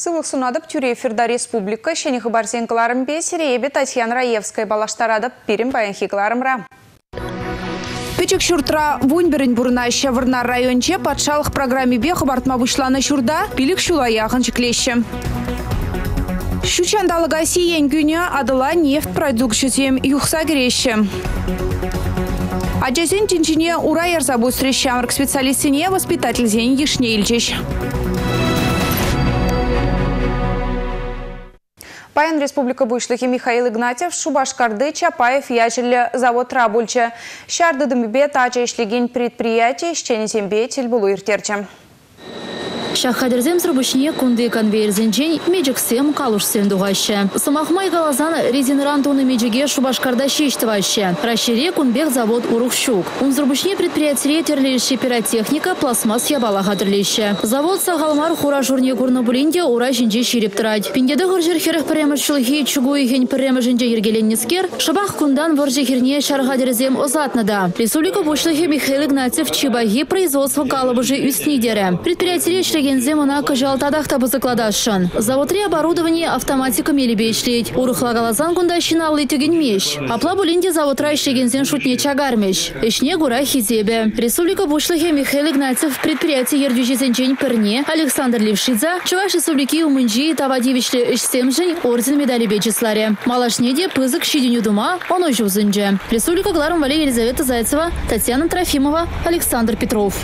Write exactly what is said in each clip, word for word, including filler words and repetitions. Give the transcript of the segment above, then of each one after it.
Сывых сунадып тюре Ферда Республика, шені хыбарсен кыларым бесеребе Татьяна Раевская балаштарадып перем баянхи кыларымра. Печек шуртра вуньберін бурна Щавырнар районче патшалық программе бе хыбартма вышланы шурда пилік шула яғын чеклеші. Щучандалыга сиен күні адыла нефть продукциясем юхса кереші. Аджазен тинчине ура ярзабу стрещамрк специалистине воспитатель зен ешне ильчеш. Паян Республика Буйшлыхи Михаил Игнатьев, Шубашкарды, Чапаев, Ячелі, завод Рабульча. Шарды дымбе тача ишлеген предприятий, щенесембе тельбулу иртерча. Шахадерзем срабышне кунды конвейер зенчень меджиксем калушсем дугаща. Самахмай галазан резинрантуны меджиге Шубашкарда щештываща. Расшире кунбех завод Урухщук. Он срабышне предприятие терлейши пиротехника пластмасс ябала хадрлейща. Завод Сагалмар хура журне курнобулинде ура жинже шириптырать. Пиндеды гыржер херах премешчылхи чугуй хень премешенже ергеленнискер. Шабах кундан ворже херне шархадерзем озатнада. Республика Бушлыхи Михаил Игнатьев Чебаги производство калабыжи үстнидере. Предприятие Генземона кажалтадах табы закладашын. Заводри оборудование автоматика мели бешлеть. Урухла галазан кундащина лытыгень мещ. Апла булинде заводра ишлегензен шутне чагармещ. Ишне гура хизебе. Республика Бушлыхе Михаил Игнатьев предприятие ердюжезенчень перне Александр Левшидзе. Чуваш республики умынджи тавадивишле ишсемжень орден медали бечисларе. Малашнеде пызык щиденю дума он ожузынже. Республика Гларум Валерия Елизавета Зайцева, Татьяна Трофимова, Александр Петров.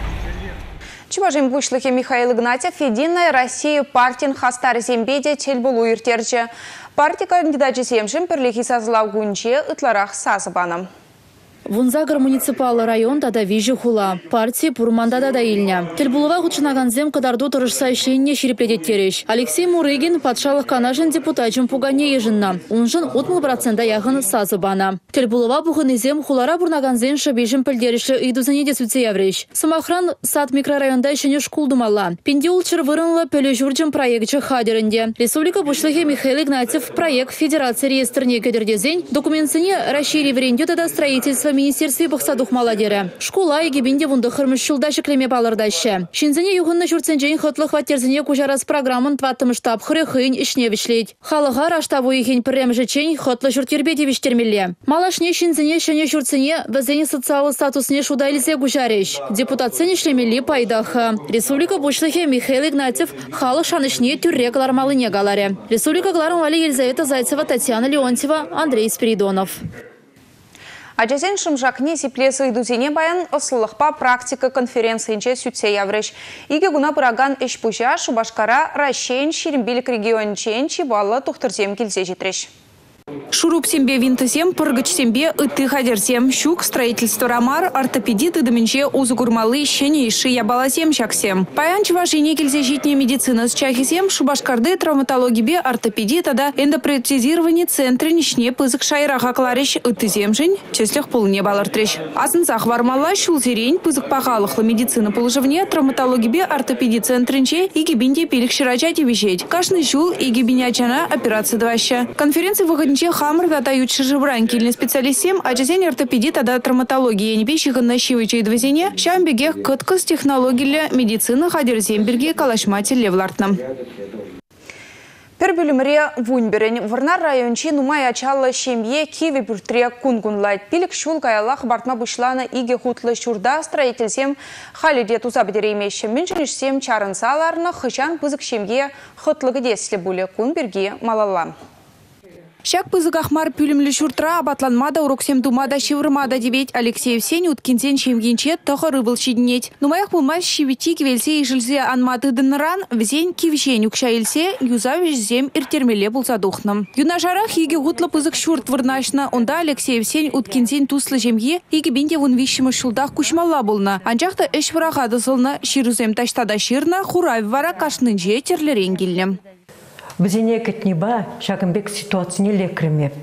Чувашим Бушлыхе Михаил Игнатьев, Единая Россия партин хастар зембеде тельбулу иртерче. Партия кандидатчы семшим перлихи сазлав гунче ытларах сазыбаным. Вунзагар муниципалы район тада вижу хула. Партии пурмандада да ильня. Тельбулова хучнаганзем кадарду турышса ишленне шириплетет тереш. Алексей Мурыгин патшалық канажын депутатчым пугане ежинна. Унжын утмыл процента яғын сазыбана. Тельбулова бухынызем хулара бурнаганзен шабежим пілдеріші идузане десуце явреш. Самохран сад микрорайонда ишене шкулдумала. Пенде улчыр вырынла пөлі журджым проектчы хадерінде. Республика Бушлыхе Михаил Игнатьев проект Федерации реестрне кедердезень документсыне расшири вренде тада строительство Министерстве бахсадух маладері. Школа егебінде вунды хырмыш шулда шеклеме балырдашы. Шинзіне юғынны жүртсенжен хытлық ваттерзіне кужарас программын тваттымы штаб хыры хыйн ішне вишлейд. Халыға раштабу ехен пірремжечен хытлы жүртербеде виштермелі. Малашне шинзіне шыне жүртсіне візені социалы статусне шуда илзе кужареш. Депутатсын ішлемелі пайдахы. Республика Бушлыхе Михаил Игнатьев халық шанышне түрре калармалыне галаре. Республика Гларум Валерия Елизавета Зайцева, Татьяна Леонтьева, Андрей Спиридонов. Аджазен шымжакне сиплесы идузине баян ослылықпа практика конференциинче сүтсе явреш. Иге гуна бұраган эшпужа Шубашкара Рашен Ширимбилік региончен чибалы тухтырзем келзе жетреш. Шуруп сембе винтысем, пыргыч сембе, ыты хадерсем, щук, строительство рамар, ортопедит и доменче узугурмалы, щене иши ябаласем чаксем. Паян чувашине кельзе житне медицина с чахисем, Шубашкарды травматологии бе, ортопедит, ада эндопротезирование центре нишне пызык шайраха клариш ыты земжень, чеслях полне балартреш. Асынсах вармала, шулзерень, пызык пахалыхла медицина положевне, травматологии бе, ортопедит центренче, и гибинде пилик ширачати вещеть. Кашный жул и гибинячана операция дваща. Конференция выходит хамр ватают шижевран кильный специалистем, а джазень ортопедит, а травматология не пищих нащивыча и движения, шамбеге кыткас технология медицина хадерземберге калашматель левлартном. Пербелюмре вуньберен Варнар райончи нумай ачалла шемье киви бюртре кунгунлайт пилик шул каялах бартма бушлана иге хутлы шурда строительсем халиде тузабдеремешем меньшенешсем чарынсаларны хышан пызык шемье хутлыгы десле буле кунберге малалла. Шак пызык ахмар пюлемлі шуртра абатланмада уроксем думада шеврмада дебет Алексей Евсень уткинзен шемгенче тахары был щеднеть. Нумаях пулмаш щевити кивельсе и жильзе анматы дынран взень кивищень укшаильсе юзавиш зем иртермеле был задухном. Юнашарах еге гутла пызык шурт вырнашна, онда Алексей Евсень уткинзен туслы жемге еге бинте вон вищемы шулдах кушмалла булна. Анчахта эш враха дысылна ширузем таштада ширна хурай вара кашнынже терлерен келнем. Бізене кетнеба шагымбек ситуацияне лекремеп.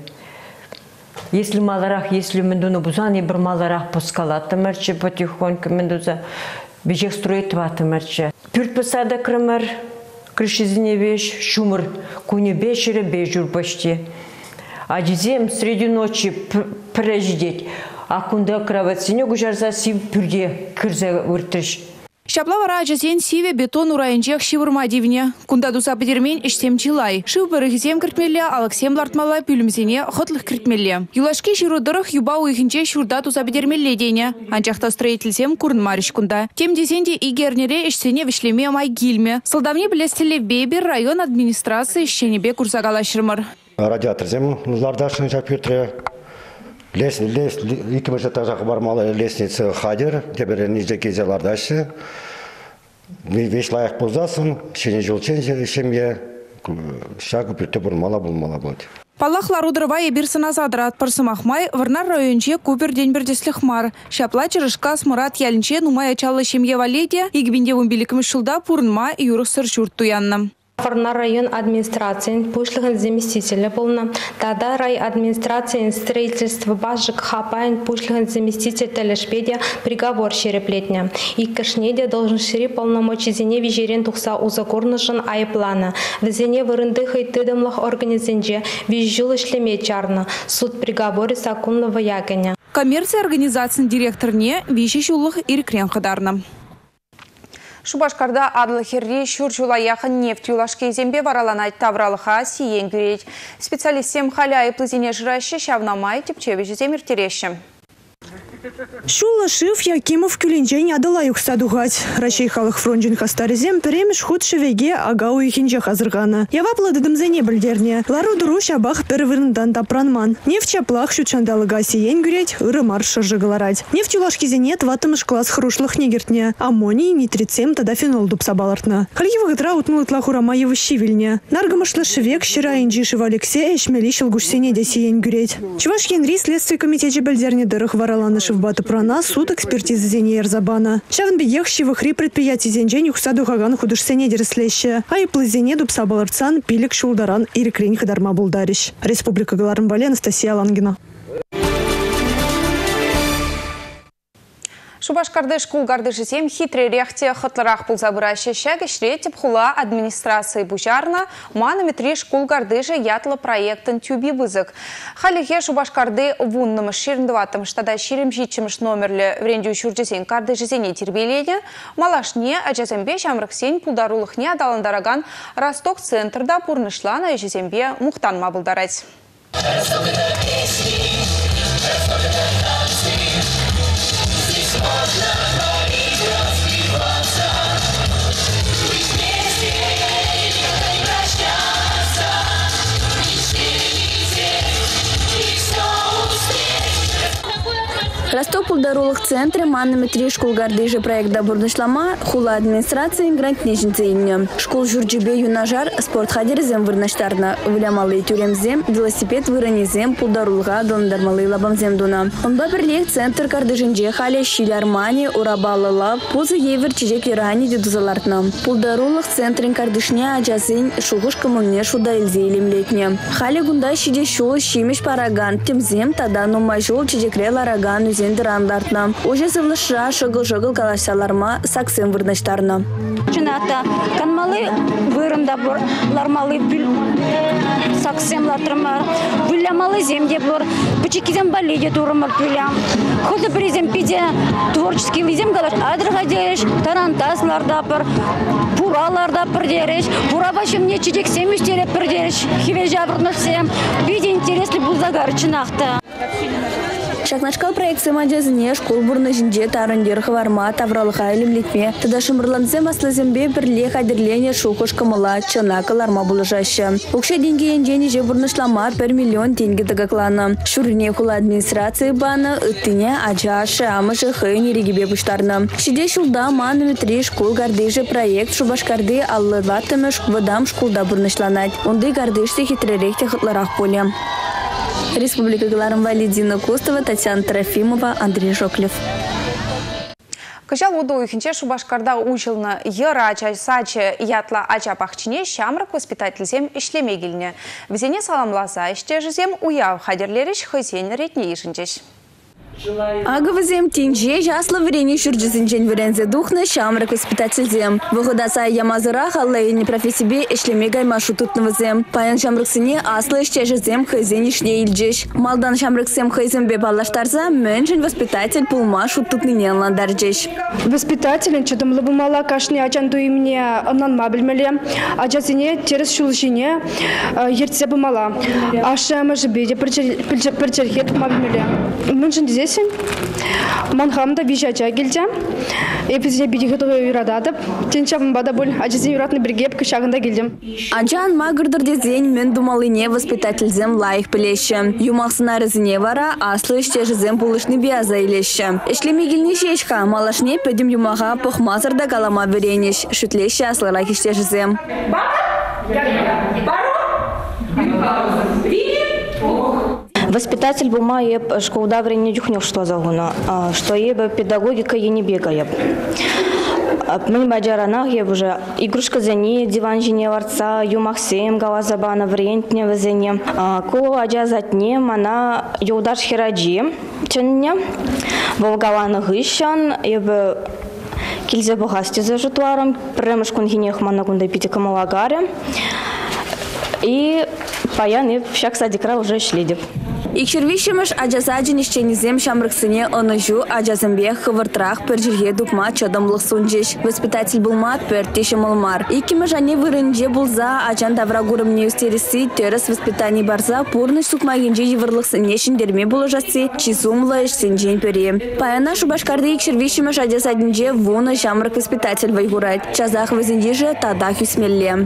Если маларах, если мендуну бузани бір маларах пускалаты мәрче потихоньку мендуза бежек строит ваты мәрче. Пюрт посада кремер, крышизине вещь, шумр, куне бешере бежур почти. А дизем среди ночи преждеть, а кунда кровать сине гужарза сим пюрде кырза уртрыш. Шаплавара ажазен сиве бетон урайынчех шивырма дивне. Кунда дуса бедермен иштем чилай. Шив бірігізем кіртмелі, алаксем лартмала пүлімзене хотлық кіртмелі. Юлашки жирудырых юба уйхынче шурда туса бедермелі дене. Анчақта строительсем курнмариш кунда. Тем дезенде игернере иштене вишлеме май гильме. Сылдавне білестілі бейбер район администрации ишченебе курсагалашырмыр. Радиатор зем лардашын жапютре. Лес, лес, iki başta жағы бармалы лестница хадер, теперь ниже кезелардашы. Веш лайық болзасын, шене жолчен шемге, шагы пүрті бұрмала болмала болды. Паллахлар удрывай бирсына задрат парсымахмай, варнар районче купер день бердеслих мар. Шапла чырышка смурат ялінче нумай ачалы шемге валеде, игбинде вумбиликім шылда пурнма юрықсыр журт туянна. Варнар район администрации, пушлыгын заместителя полна. Тогда рай администрации строительства бажик хапайн, пушлыгын заместитель телешпедия, приговор шереплетня. И кашнеде должен шире полномочий зене вижерен тухса узакорнышын айплана. В зене вырындых и тыдымлых организенже визжул ишлеме чарна. Суд приговоры законного ягоня. Коммерция организации директорне вижищулых иркрен хадарна. Шубашкарда адлы-херри шурчула яхын нефть юлашки зембе вараланать тавралыха сиен гюреть. Специалистем халя и плызине жращи шавнамай типчевич земер терещем. Шула шиф Якимов кюлинчень адала юкса дугать. Рашей халых фронжин хастаризем перемеш худ шевеге агау ихинче хазыргана. Явапла дыдымзене бельдерне. Лару дуру шабах перевырндан тапранман. Нефть чаплах шучандалыга сиен гюреть, ыры марша жыгаларать. Нефть улашки зене тватымыш класс хрушлых негертне. Аммоний, нитрицем, тада фенол дупсабалартна. Хальевых дра утмылыт лахурама его щивельне. Наргамышла шевек щера инжишев Алексея шмелищел гушсене де сиен гюреть. Чувашкин ри следствие комитете бельдерне дырых вараланыш в бата прана суд экспертизы зене Ерзабана. Шавн бегех щивых предприятий зенжень юкса духаган худышсене дерслеще. А и плызене дупсабаларцан пилик шулдаран и рекрень хадарма булдарищ. Республика Галармбале, Анастасия Лангина. Шубашкарды шкул гардышысем хитрый рехте хатларах пулзабыраща шагышре тепхула администрации бужарна манометри шкул гардыжы ятла проектын тюби вызык. Халихе Шубашкарды вуннымыш ширндыватым штада ширим житчимыш номерлі врендю шурджесен гардышысене тербелене, малашне ажазембе шамрыксен пулдарулыхне адаландараган Росток центрда пурнышлана ажазембе мухтан мабылдарать. Росток пулдарулых центре манометри школ гардыжы проекта бурнышлама хула администрации грант нежинцейне. Школ журджибе юнажар спорт хадерзем вырнаштарна. Вылямалы тюремзем, велосипед выранезем пулдарулга дондармалы лабамзем дуна. Он баберлех центр гардыжинже халя щилярмани урабалала пузы евер чижек ирани дедузалартна. Пулдарулых центрин гардышня аджазин шугуш коммуне шуда илзейлем летне. Халя гунда щиде шул щимиш параган темзем тада но мажол чижекре лараган зендерандартна. Уже завлыша шагыл-шагыл калашаларма саксен вырнаштарна. Чыната канмалы вырында бур лармалы бил саксен латрма вылямалы земде бур бычикизем балиде турмар пилям. Ходы призем пиде творческий лизем галаш адрга дереш тарантасларда пар пураларда пар дереш пурабашым не чидек семюстере пар дереш хивежа вырнашсем биде интересли бул загар чынакта. Шакнашкал проекция маджазыне школ бурны жинже тарындер хварма тавралыха илимлетме. Тада шымырланзем аслазембе бірле хадерлене шукуш камыла чанакаларма булыжашы. Укше деньги енжени же бурнышлама пер миллион деньги тагаклана. Шурине хула администрации бана ыттыне аджашы амышы хыйни регибе буштарна. Шиде шулда манометри школ гардыжы проект Шубашкарды аллы ватымыш вадам школда бурнышланать. Онды гардышты хитреректе хытларах поле. Республика Галармбале, Лидина Костова, Татьяна Трофимова, Андрей Жоклев. Кыжал уду ихинче Шубашкарда учылны йыра сачы ятла ача пахчине шамрак воспитательзем ишлемегилне. Везене саламласа иште жызем уяв хадерлериш хызен ретне ишінчеш. Агавызем тенже жаслы врене шүрджізінжен вірензе духны шамрак воспитательзем. Вғыдаса ямазыра халлайыне профессибе эшлеме гаймашу тұтнывызем. Паян шамраксыне аслы іштежізем хайзен ішне илджеш. Малдан шамраксем хайзем бе балаштарза мөнжін воспитатель пулмашу тұтнынен ландарджеш. Воспитателен чыдымлы бумала кашне ачан дуимне ананма білмеле. Ачасыне терес шулышыне ертсе бумала. Аша мажыбеде пірчерхет ма білмеле. Мөнжін дезесен. Манхамда вижача келдем. Эпизне бидихетуға юрададып. Тенчабым бада бұл ачасыне юратны біргеп кышағында келдем. Ачан магырдыр дезен мен думалыне воспитательзем лайық білеші. Юмақсына рызыне вара аслы іштежізем пулышны бияза илеші. Эшлемегіліне шешқа малашне пөдім юмаға пұхмазырда қалама веренеш. Шүтлеші аслыра іштежізем. Воспитатель бума еб школда времени дюхнев что загуна, что еб педагогика е не бегает. Мы баджаранах еб уже игрушка за ней, диван жене варца, юмахсем, галазабана врентне везене. Ко аджазат нем, она юдаш хираджи, ченне, волгалана гыщан, еб кильзе богасти за житуаром, премешкун гинех манагунда питика малагаре. И паян еб всяк садикра уже шлидев. Икшервишемеш аджазаджин ишченизем шамрыксыне оножу аджазымбех хывыртрах пержирге дупма чадамлық сунжеш. Воспитатель булма пертеше мылмар. Икимеш ане вырынже булза аджан таврагурым не устериси терес воспитаний барза пурныш сукмагинже евырлық сынешін дерме булыжасы чизумлы ишсенжен пере. Паяна шубашкарды икшервишемеш аджазадинже вуны шамрык воспитатель вайгурать. Чазах вызиндиже тадах юсмелле.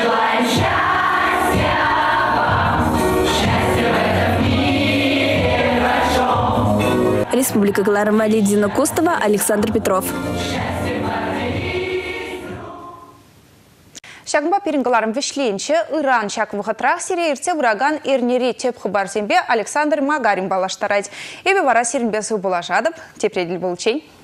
Республика Галарма, Лидина Костова, Александр Петров. Шагымба перингаларым вишленче, Иран шагымғытрах сирейірце враган эрнери теп хыбар зембе Александр Магарин балаштарайд. Эбе вара сиринбесі булашадып, тепреділ болчень.